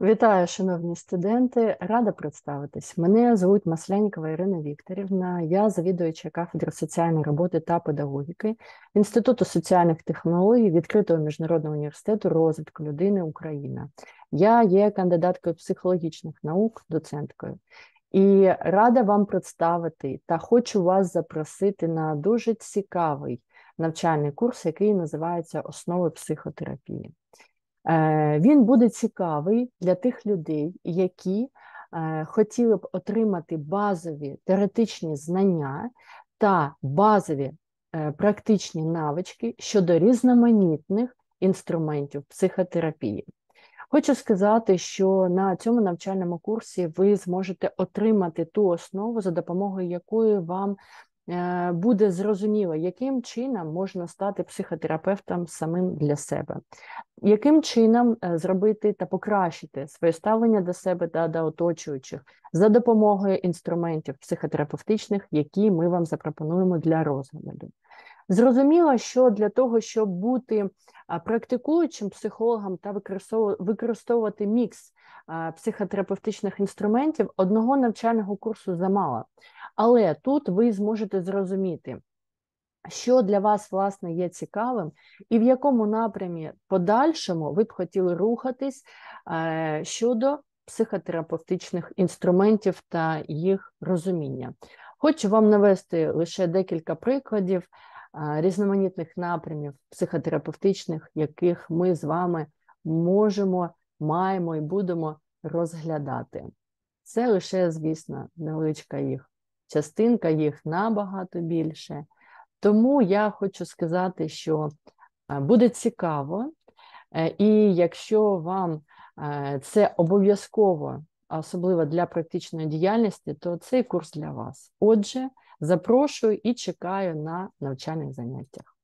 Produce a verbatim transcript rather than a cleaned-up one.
Вітаю, шановні студенти! Рада представитись. Мене звуть Масленікова Ірина Вікторівна. Я завідуюча кафедри соціальної роботи та педагогіки Інституту соціальних технологій Відкритого міжнародного університету розвитку людини Україна. Я є кандидаткою психологічних наук, доценткою. І рада вам представити та хочу вас запросити на дуже цікавий навчальний курс, який називається «Основи психотерапії». Він буде цікавий для тих людей, які хотіли б отримати базові теоретичні знання та базові практичні навички щодо різноманітних інструментів психотерапії. Хочу сказати, що на цьому навчальному курсі ви зможете отримати ту основу, за допомогою якої вам буде зрозуміло, яким чином можна стати психотерапевтом самим для себе, яким чином зробити та покращити своє ставлення до себе та до оточуючих за допомогою інструментів психотерапевтичних, які ми вам запропонуємо для розгляду. Зрозуміло, що для того, щоб бути практикуючим психологом та використовувати мікс психотерапевтичних інструментів, одного навчального курсу замало. Але тут ви зможете зрозуміти, що для вас, власне, є цікавим і в якому напрямі подальшому ви б хотіли рухатись щодо психотерапевтичних інструментів та їх розуміння. Хочу вам навести лише декілька прикладів різноманітних напрямів психотерапевтичних, яких ми з вами можемо, маємо і будемо розглядати. Це лише, звісно, невеличка їх частинка, їх набагато більше. Тому я хочу сказати, що буде цікаво, і якщо вам це обов'язково, особливо для практичної діяльності, то цей курс для вас. Отже, запрошую і чекаю на навчальних заняттях.